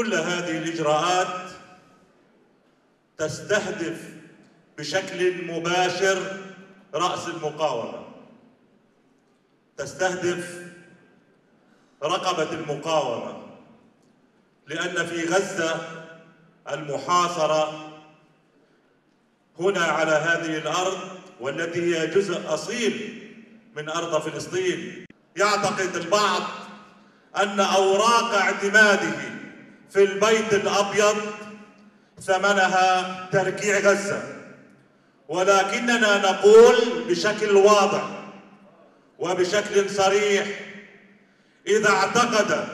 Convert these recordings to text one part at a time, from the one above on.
كل هذه الإجراءات تستهدف بشكل مباشر رأس المقاومة، تستهدف رقبة المقاومة، لأن في غزة المحاصرة هنا على هذه الأرض والتي هي جزء أصيل من أرض فلسطين، يعتقد البعض أن أوراق اعتماده في البيت الأبيض ثمنها تركيع غزة، ولكننا نقول بشكل واضح وبشكل صريح: إذا اعتقد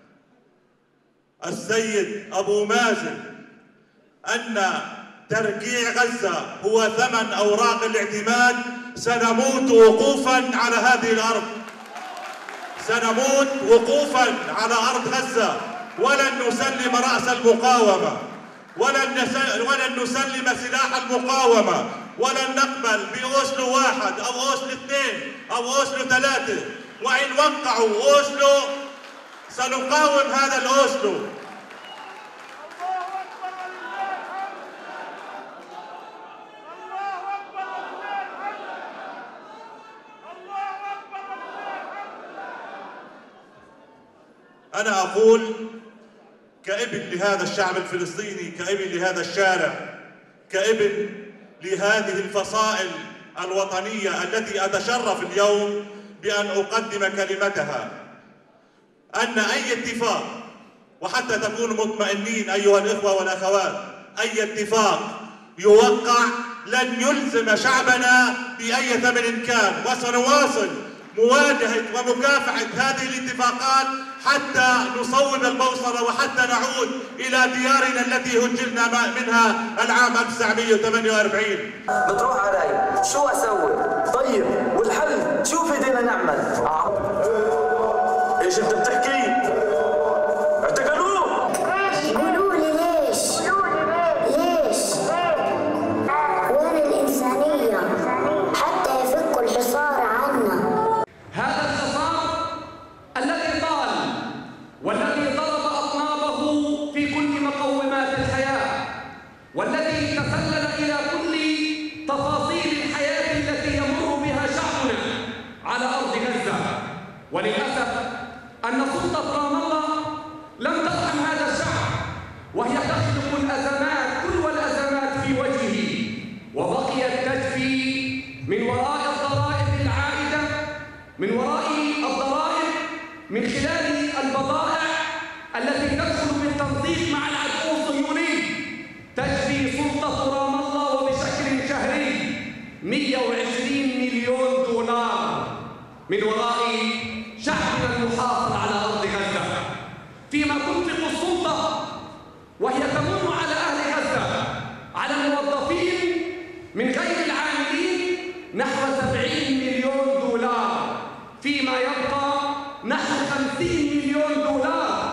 السيد أبو مازن أن تركيع غزة هو ثمن أوراق الاعتماد، سنموت وقوفاً على هذه الأرض، سنموت وقوفاً على أرض غزة، ولن نسلم رأس المقاومة، ولن نسلم سلاح المقاومة، ولن نقبل بأوسلو 1 أو أوسلو 2 أو أوسلو 3، وإن وقعوا أوسلو سنقاوم هذا الأوسلو. أنا أقول كابن لهذا الشعب الفلسطيني، كابن لهذا الشارع، كابن لهذه الفصائل الوطنية التي أتشرف اليوم بأن أقدم كلمتها، أن أي اتفاق، وحتى تكونوا مطمئنين أيها الإخوة والأخوات، أي اتفاق يوقع لن يلزم شعبنا بأي ثمن كان، وسنواصل مواجهة ومكافحة هذه الاتفاقات حتى نصوب البوصلة وحتى نعود إلى ديارنا التي هجرنا منها العام 1948. بتروح علي شو أسوي؟ طيب والحل شو في ايدينا نعمل؟ ايش انت بتحكي؟ اعتقلوه. قولوا لي ليش؟ ليش؟ وين الإنسانية؟ حتى يفكوا الحصار عنا. هذا الحصار الذي طال والذي ضرب أطنابه في كل مقومات الحياة، والذي تسلل إلى كل تفاصيل الحياة التي يمر بها شعبنا على أرض غزة. وللأسف أن سلطة رام الله لم ترحم هذا الشعب، وهي تخلق الأزمات كل الأزمات في وجهه، وبقيت تجري من وراء الضرائب العائدة، من وراء الضرائب من خلال البضائع التي تدخل بالتنسيق مع العدو الصهيوني. تجري سلطة رام الله وبشكل شهري 120 مليون دولار من وراء شعبنا المحاصر على أرض غزة، فيما تنفق السلطة وهي تمن على أهل غزة، على الموظفين من غير العاملين نحو 70 مليون دولار، فيما يبقى نحو 50 مليون دولار.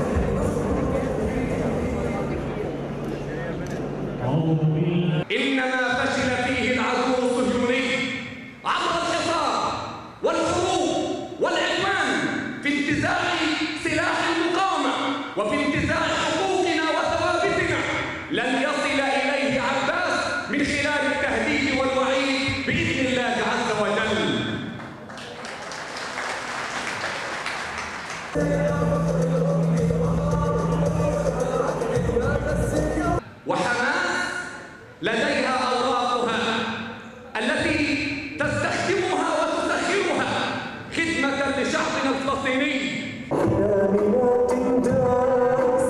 إنما فشل فيه العدو الصهيوني عبر الحصار والحروب والعدوان في انتزاع سلاح المقاومة وفي انتزاع حقوقنا وثوابتنا. لن يصل إليه عباس من خلال التهديد والوعيد بإذن الله عز وجل. وحماس لديها أوراقها التي تستخدمها وتسخرها خدمة لشعبنا الفلسطيني.